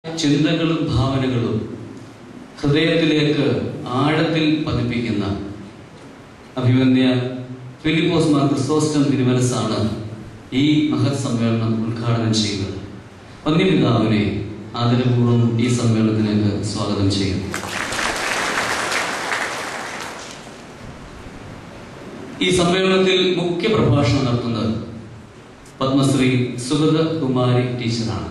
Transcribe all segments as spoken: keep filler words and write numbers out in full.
ചിന്തകളും ഭാവനകളും ഹൃദയത്തിലേക്ക് ആഴത്തിൽ പതിപ്പിക്കുന്ന അഭിവന്യ ഫിലിപ്പോസ് മാർ ക്രിസോസ്റ്റം തിരുമനസ്സാണ് ഈ മഹത് സമ്മേളനം ഉദ്ഘാടനം ചെയ്യുന്നത്. വന്യപിതാവിനെ ആദരപൂർവ്വം ഈ സമ്മേളനത്തിലേക്ക് സ്വാഗതം ചെയ്യുന്നു. ഈ സമ്മേളനത്തിൽ മുഖ്യ പ്രഭാഷണം നടത്തുന്നത് പത്മശ്രീ സുഗത കുമാരി ടീച്ചറാണ്.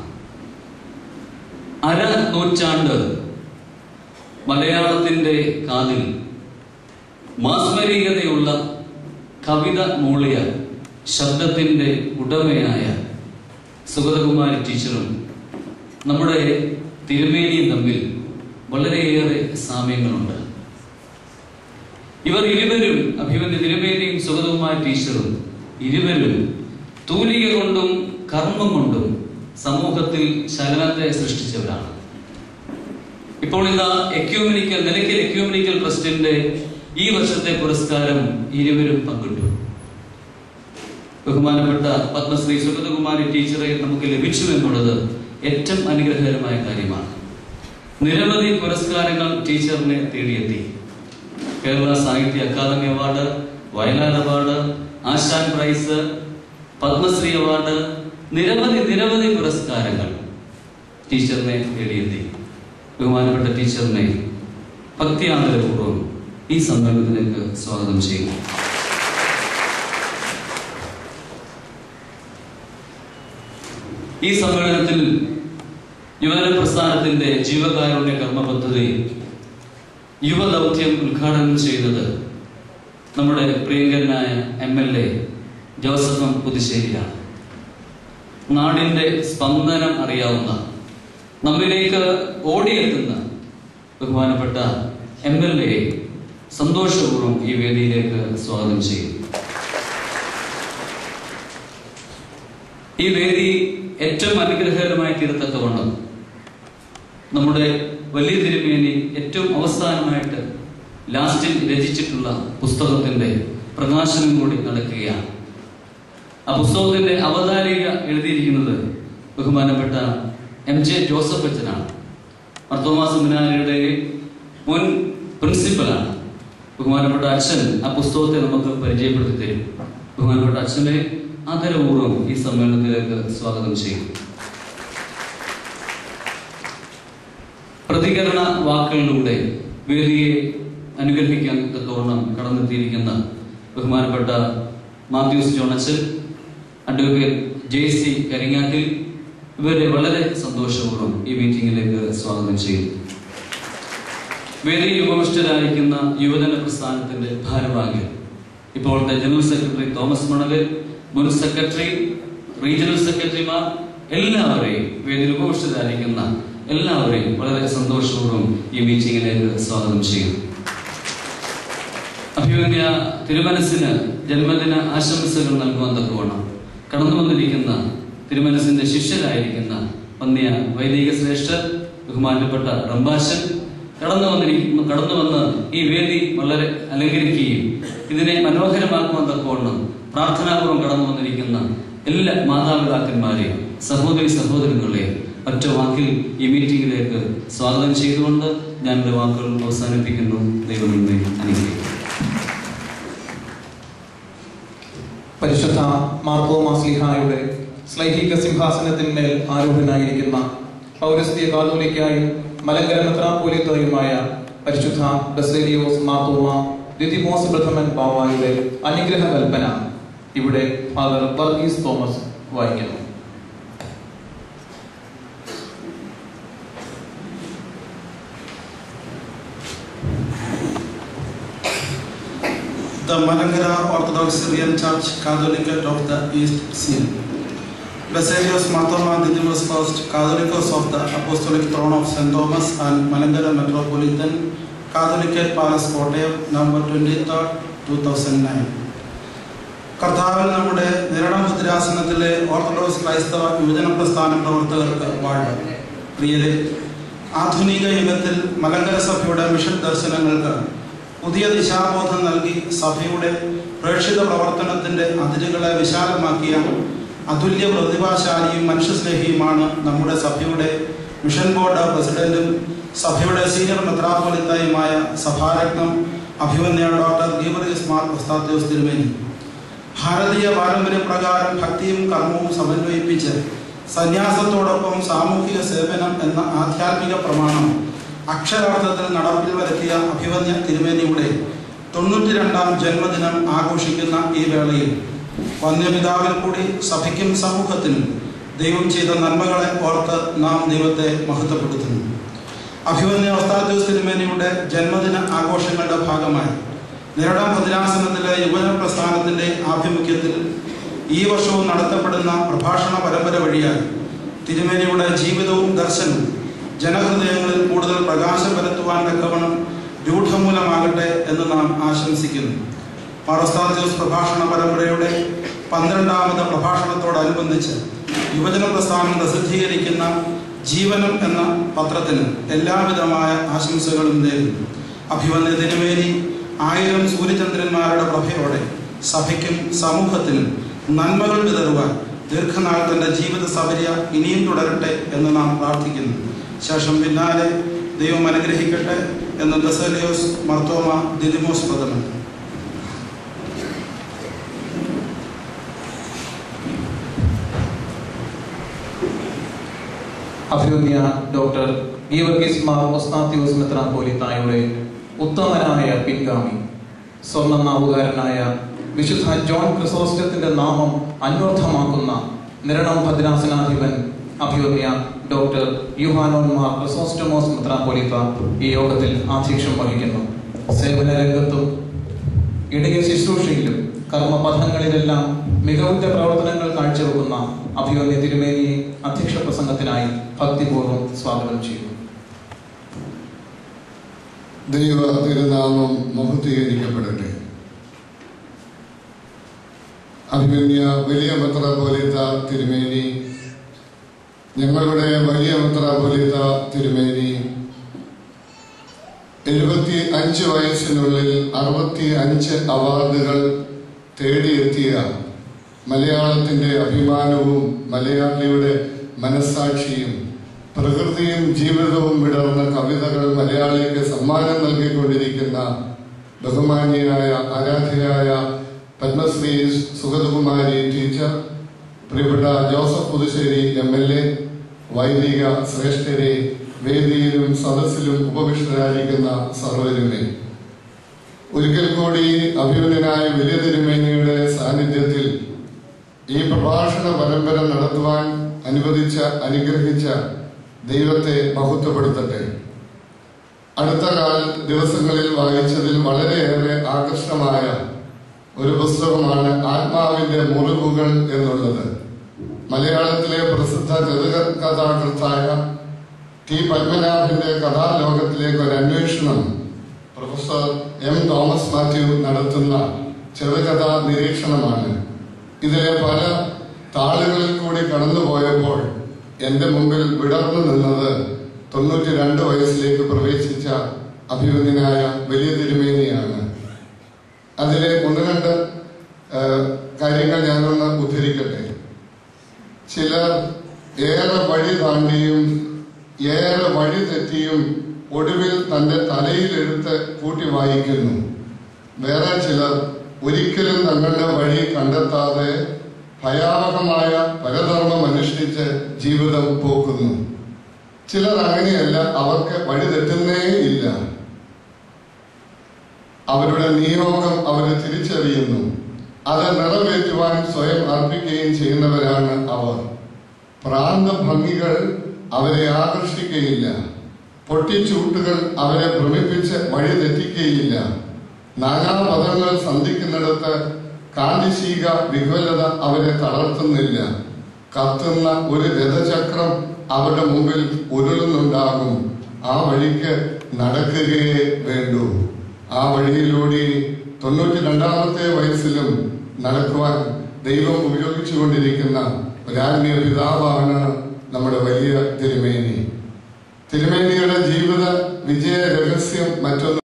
അര നൂറ്റാണ്ട് മലയാളത്തിന്റെ കാതിൽ മാസ്മരികതയുള്ള കവിത മൂളിയ ശബ്ദത്തിന്റെ ഉടമയായ സുഗതകുമാരി ടീച്ചറും നമ്മുടെ തിരുമേനിയും തമ്മിൽ വളരെയേറെ സാമ്യങ്ങളുണ്ട്. ഇവർ ഇരുവരും, അഭിവന്യ തിരുമേനിയും സുഗതകുമാരി ടീച്ചറും ഇരുവരും തൂലിക കൊണ്ടും കർമ്മം കൊണ്ടും സമൂഹത്തിൽ ചലനത്തെ സൃഷ്ടിച്ചവരാണ്. ഇപ്പോൾ ഇതാ എക്യൂമെനിക്കൽ നിലയ്ക്കൽ എക്യൂമെനിക്കൽ ട്രസ്റ്റിന്റെ ഈ വർഷത്തെ പുരസ്കാരം ഇരുവരും പങ്കിട്ടു. ബഹുമാനപ്പെട്ട പത്മശ്രീ സുഗതകുമാരി ടീച്ചറെ നമുക്ക് ലഭിച്ചു എന്നുള്ളത് ഏറ്റവും അനുഗ്രഹകരമായ കാര്യമാണ്. നിരവധി പുരസ്കാരങ്ങൾ ടീച്ചറിനെ തേടിയെത്തി. Kerala Sahitya Akademi award, Vayalar award, Asan prize, Padmashri award, നിരവധി നിരവധി പുരസ്കാരങ്ങൾ ടീച്ചറിനെ തേടിയെത്തി. ബഹുമാനപ്പെട്ട ടീച്ചറിനെ ഭക്തിയാദരപൂർവ്വം ഈ സമ്മേളനത്തിലേക്ക് സ്വാഗതം ചെയ്യുന്നു. ഈ സമ്മേളനത്തിൽ യുവജന പ്രസ്ഥാനത്തിന്റെ ജീവകാരുണ്യ കർമ്മ പദ്ധതി യുവദൗത്യം ഉദ്ഘാടനം ചെയ്തത് നമ്മുടെ പ്രിയങ്കരനായ M L A Joseph M പുതുശ്ശേരിയാണ്. നാടിന്റെ സ്പന്ദനം അറിയാവുന്ന, നമ്മിലേക്ക് ഓടിയെത്തുന്ന ബഹുമാനപ്പെട്ട എം എൽ എ സന്തോഷപൂർവ്വം ഈ വേദിയിലേക്ക് സ്വാഗതം ചെയ്യും. ഈ വേദി ഏറ്റവും അനുഗ്രഹകരമായി തീരത്തക്കവണ്ണം നമ്മുടെ വലിയ തിരുമേനി ഏറ്റവും അവസാനമായിട്ട് ലാസ്റ്റിൽ രചിച്ചിട്ടുള്ള പുസ്തകത്തിന്റെ പ്രകാശനം കൂടി നടക്കുകയാണ്. ആ പുസ്തകത്തിന്റെ അവതാരിക എഴുതിയിരിക്കുന്നത് ബഹുമാനപ്പെട്ട എം ജെ ജോസഫ് അച്ഛനാണ്. മർത്തോമാ സെമിനാരിയുടെ മുൻ പ്രിൻസിപ്പലാണ്. ബഹുമാനപ്പെട്ട അച്ഛൻ ആ പുസ്തകത്തെ നമുക്ക് പരിചയപ്പെടുത്തി തരും. ബഹുമാനപ്പെട്ട അച്ഛനെ ആദരപൂർവ്വം ഈ സമ്മേളനത്തിലേക്ക് സ്വാഗതം ചെയ്യും. പ്രതികരണ വാക്കുകളിലൂടെ വേദിയെ അനുഗ്രഹിക്കാൻ തക്കവണ്ണം കടന്നെത്തിയിരിക്കുന്ന ബഹുമാനപ്പെട്ട മാത്യൂസ് ജോണച്ചൻ, അഡ്വക്കേറ്റ് ജെ സി കരിങ്ങാട്ടിൽ, ഇവരെ വളരെ സന്തോഷപൂർവ്വം ഈ മീറ്റിംഗിലേക്ക് സ്വാഗതം ചെയ്യും. വേദിയിൽ ഉപവിഷ്ടരായിരിക്കുന്ന യുവജന പ്രസ്ഥാനത്തിന്റെ ഭാരവാഹികൾ, ഇപ്പോഴത്തെ ജനറൽ സെക്രട്ടറി തോമസ് മണലിൽ, മുൻ സെക്രട്ടറി, റീജിയണൽ സെക്രട്ടറിമാർ, എല്ലാവരെയും വേദിയിൽ ഉപവിഷ്ടരായിരിക്കുന്ന എല്ലാവരെയും വളരെ സന്തോഷപൂർവ്വം ഈ മീറ്റിംഗിലേക്ക് സ്വാഗതം ചെയ്യും. അഭിവന്യ തിരുമനസ്സിന് ജന്മദിന ആശംസകൾ നൽകുവാൻ തക്കവണ്ണം കടന്നു വന്നിരിക്കുന്ന തിരുമനസ്സിന്റെ ശിഷ്യരായിരിക്കുന്ന വന്യ വൈദിക ശ്രേഷ്ഠർ, ബഹുമാനപ്പെട്ട റംബാശൻ കടന്നു വന്നിരിക്കുന്നു കടന്നു വന്ന് ഈ വേദി വളരെ അലങ്കരിക്കുകയും ഇതിനെ മനോഹരമാക്കുവാൻ തക്കവണ്ണം പ്രാർത്ഥനാപൂർവ്വം കടന്നു വന്നിരിക്കുന്ന എല്ലാ മാതാപിതാക്കന്മാരെയും സഹോദരി സഹോദരങ്ങളെയും ഒറ്റ വാക്കിൽ ഈ മീറ്റിംഗിലേക്ക് സ്വാഗതം ചെയ്തുകൊണ്ട് ഞാൻ എൻ്റെ വാക്കുകൾ അവസാനിപ്പിക്കുന്നു. ദൈവം നിന്നെ അനുഗ്രഹിക്കട്ടെ. പരിശുദ്ധ മാർത്തോമാ ശ്ലീഹായുടെ ശ്ലൈഹിക സിംഹാസനത്തിന്മേൽ ആരൂഢനായിരിക്കുന്ന പൗരസ്ത്യ കാതോലിക്കായും മലങ്കര മെത്രാപ്പോലീത്തയുമായ പരിശുദ്ധ ബസേലിയോസ് മാർത്തോമാ ദിദിമോസ് പ്രഥമൻ പാവായുടെ അനുഗ്രഹ കൽപ്പന ഇവിടെ ഫാദർ വർഗീസ് തോമസ് വായിക്കുന്നു. The Malankara Orthodox Syrian Church Catholicate of the East Seal. Basilios Marthoma Didymus First, Catholicos of the Apostolic Throne of Saint Thomas and Malankara Metropolitan Catholicate Palace Kottayam, November twenty-third, two thousand nine. കർത്താവിൽ നമ്മുടെ നിരണഭദ്രാസനത്തിലെ orthodox ക്രൈസ്തവ യുവജന പ്രസ്ഥാന പ്രവർത്തകർക്ക് വാഴ്വ്. പ്രിയരെ, ആധുനിക യുഗത്തിൽ മലങ്കര സഭയുടെ mission ദർശനങ്ങൾക്ക് പുതിയ ദിശാബോധം നൽകി സഭയുടെ പ്രേക്ഷിത പ്രവർത്തനത്തിന്റെ അതിരുകളെ വിശാലമാക്കിയ അതുല്യ പ്രതിഭാശാലിയും മനുഷ്യസ്നേഹിയുമാണ് നമ്മുടെ സഭയുടെ മിഷൻ ബോർഡ് പ്രസിഡന്റും സഭയുടെ സീനിയർ മെത്രാപ്പൊലീത്തയുമായ സഭാരത്നം അഭിമന്യ ഡോക്ടർ ഗീവർഗീസ് മാർ ഒസ്താത്യോസ് തിരുമേനി, ഭാരതീയ പാരമ്പര്യപ്രകാരം ഭക്തിയും കർമ്മവും സമന്വയിപ്പിച്ച് സന്യാസത്തോടൊപ്പം സാമൂഹിക സേവനം എന്ന ആധ്യാത്മിക പ്രമാണം അക്ഷരാർത്ഥത്തിൽ നടപ്പിൽ വരുത്തിയ അഭിമന്യ തിരുമേനിയുടെ തൊണ്ണൂറ്റി രണ്ടാം ജന്മദിനം ആഘോഷിക്കുന്ന ഈ വേളയിൽ വന്യപിതാവിൽ കൂടി സഭയ്ക്കും സമൂഹത്തിനും ദൈവം ചെയ്ത നന്മകളെ ഓർത്ത് നാം ദൈവത്തെ മഹത്വപ്പെടുത്തുന്നു. അഭിമന്യ ഒസ്താത്യോസ് തിരുമേനിയുടെ ജന്മദിന ആഘോഷങ്ങളുടെ ഭാഗമായി നിരടാം ഭദ്രാസനത്തിലെ യുവജന പ്രസ്ഥാനത്തിന്റെ ആഭിമുഖ്യത്തിൽ ഈ വർഷവും നടത്തപ്പെടുന്ന പ്രഭാഷണ പരമ്പര വഴിയായി തിരുമേനിയുടെ ജീവിതവും ദർശനവും ജനഹൃദയങ്ങളിൽ കൂടുതൽ പ്രകാശം പരത്തുവാൻ തക്കവണ്ണം രൂഢമൂലമാകട്ടെ എന്ന് നാം ആശംസിക്കുന്നു. ഒസ്താത്യോസ് പ്രഭാഷണ പരമ്പരയുടെ പന്ത്രണ്ടാമത് പ്രഭാഷണത്തോടനുബന്ധിച്ച് യുവജന പ്രസ്ഥാനം പ്രസിദ്ധീകരിക്കുന്ന ജീവനം എന്ന പത്രത്തിന് എല്ലാവിധമായ ആശംസകളും നേരുന്നു. അഭിമന്യ തിരുമേനി ആയിരം സൂര്യചന്ദ്രന്മാരുടെ പ്രഭയോടെ സഭയ്ക്കും സമൂഹത്തിനും നന്മകൾ വിതറുവാൻ ദീർഘനാൾ തന്റെ ജീവിത സബര്യ ഇനിയും തുടരട്ടെ എന്ന് നാം പ്രാർത്ഥിക്കുന്നു. ശേഷം പിന്നാലെ ദൈവം അനുഗ്രഹിക്കട്ടെ എന്ന് ബസേലിയോസ് മാർത്തോമ ദിദിമോസ് പ്രഥമൻ. അഭിമന്യ ഡോക്ടർ ഗീവർഗീസ് മാർ ഒസ്താത്യോസ് മെത്രാപ്പൊലീത്തായുടെ ഉത്തമനായ പിൻഗാമി, സ്വർണ്ണനാവുകാരനായ വിശുദ്ധ ജോൺ ക്രിസോസ്റ്റത്തിന്റെ നാമം അന്വർത്ഥമാക്കുന്ന നിരണം ഭദ്രാസനാധിപൻ അഭിമന്യ ഡോക്ടർ യുഹാനോൻ മാർ ക്രിസോസ്റ്റമോസ് മെത്രാപ്പൊലീത്ത ഈ യോഗത്തിൽ ആധ്യക്ഷം വഹിക്കുന്നു. സേവന രംഗത്തും ഇടയ ശുശ്രൂഷയിലും കർമ്മപഥങ്ങളിലെല്ലാം മികവുറ്റ പ്രവർത്തനങ്ങൾ കാഴ്ചവെക്കുന്ന അഭിമന്യ തിരുമേനിയെ അധ്യക്ഷ പ്രസംഗത്തിനായി ഭക്തിപൂർവ്വം സ്വാഗതം ചെയ്യുന്നു. ദൈവ തിരുനാമം മഹത്വീകരിക്കപ്പെടട്ടെ. അഭിമന്യ വലിയ മെത്രാപ്പൊലീത്ത തിരുമേനി, ഞങ്ങളുടെ വലിയ മെത്രാപ്പൊലീത്ത തിരുമേനി, എഴുപത്തി അഞ്ച് വയസ്സിനുള്ളിൽ അറുപത്തി അഞ്ച് അവാർഡുകൾ തേടിയെത്തിയ മലയാളത്തിന്റെ അഭിമാനവും മലയാളിയുടെ മനസ്സാക്ഷിയും പ്രകൃതിയും ജീവിതവും വിടർന്ന കവിതകൾ മലയാളിക്ക് സമ്മാനം നൽകിക്കൊണ്ടിരിക്കുന്ന ബഹുമാന്യയായ ആരാധ്യയായ പത്മശ്രീ സുഗതകുമാരി ടീച്ചർ, പ്രിയപ്പെട്ട Joseph Puthussery M L A, വൈദിക ശ്രേഷ്ഠരെ, വേദിയിലും സദസ്സിലും ഉപവിഷ്ടരായിരിക്കുന്ന സർവരുമേ, ഒരിക്കൽ കൂടി അഭിമന്യനായ വലിയ തിരുമേനിയുടെ സാന്നിധ്യത്തിൽ ഈ പ്രഭാഷണ പരമ്പര നടത്തുവാൻ അനുവദിച്ച അനുഗ്രഹിച്ച ദൈവത്തെ മഹത്വപ്പെടുത്തട്ടെ. അടുത്ത കാല ദിവസങ്ങളിൽ വായിച്ചതിൽ വളരെയേറെ ആകർഷകമായ ഒരു പുസ്തകമാണ് ആത്മാവിന്റെ മുറിവുകൾ എന്നുള്ളത്. മലയാളത്തിലെ പ്രസിദ്ധ ചെറുകഥാകൃത്തായ ടി പത്മനാഭന്റെ കഥാലോകത്തിലേക്ക് ഒരു അന്വേഷണം പ്രൊഫസർ എം തോമസ് മാത്യു നടത്തുന്ന ചെറുകഥാ നിരീക്ഷണമാണ്. ഇതിലെ പല താളുകളിൽ കൂടി കടന്നുപോയപ്പോൾ എന്റെ മുമ്പിൽ വിടർന്നു നിന്നത് തൊണ്ണൂറ്റി രണ്ട് വയസ്സിലേക്ക് പ്രവേശിച്ച അഭിമന്യനായ വലിയ തിരുമേനിയാണ്. അതിലെ ഒന്ന് രണ്ട് കാര്യങ്ങൾ ഞാനൊന്ന് ഉദ്ധരിക്കട്ടെ. ചിലർ ഏറെ വഴി താണ്ടിയും ഏറെ വഴി തെറ്റിയും ഒടുവിൽ തന്റെ തലയിലെടുത്ത് കൂട്ടി വായിക്കുന്നു. വേറെ ചിലർ ഒരിക്കലും തങ്ങളുടെ വഴി കണ്ടെത്താതെ ഭയാവഹമായ പരധർമ്മം അനുഷ്ഠിച്ച് ജീവിതം പോക്കുന്നു. ചിലർ അങ്ങനെയല്ല, അവർക്ക് വഴി തെറ്റുന്നേ ഇല്ല. അവരുടെ നിയോഗം അവരെ തിരിച്ചറിയുന്നു. അത് നിറവേറ്റുവാൻ സ്വയം അർപ്പിക്കുകയും ചെയ്യുന്നവരാണ് അവർ. പ്രാന്തഭംഗികൾ അവരെ ആകർഷിക്കുകയില്ല. പൊട്ടിച്ചൂട്ടുകൾ അവരെ ഭ്രമിപ്പിച്ച് വഴി തെറ്റിക്കുകയില്ല. നാനാപദങ്ങൾ സന്ധിക്കുന്നിടത്ത് കാന്തിശീക വിഹ്വലത അവരെ തളർത്തുന്നില്ല. കത്തുന്ന ഒരു രഥചക്രം അവരുടെ മുമ്പിൽ ഉരുളുന്നുണ്ടാകും. ആ വഴിക്ക് നടക്കുകയേ വേണ്ടൂ. ആ വഴിയിലൂടെ തൊണ്ണൂറ്റി രണ്ടാമത്തെ വയസ്സിലും നടക്കുവാൻ ദൈവം ഉപയോഗിച്ചുകൊണ്ടിരിക്കുന്ന ഒരാത്മീയ പിതാവാണ് നമ്മുടെ വലിയ തിരുമേനി. തിരുമേനിയുടെ ജീവിത വിജയ രഹസ്യം മറ്റൊന്ന്